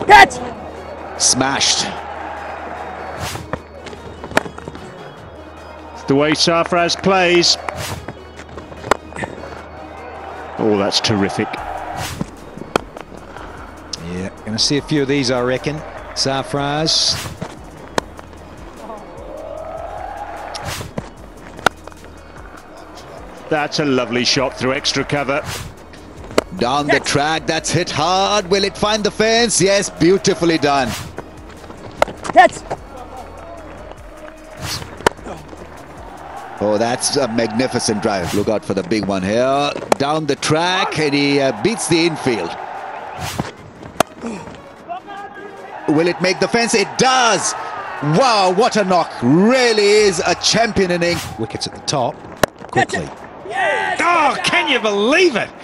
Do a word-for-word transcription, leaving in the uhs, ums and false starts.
Catch! Smashed. It's the way Sarfraz plays. Oh, that's terrific. Yeah, going to see a few of these, I reckon. Sarfraz. That's a lovely shot through extra cover. Down the track, that's hit hard. Will it find the fence? Yes, beautifully done. Catch! Oh, that's a magnificent drive. Look out for the big one here. Down the track, and he uh, beats the infield. Will it make the fence? It does! Wow, what a knock. Really is a champion inning. Wickets at the top. Quickly. Oh, can you believe it?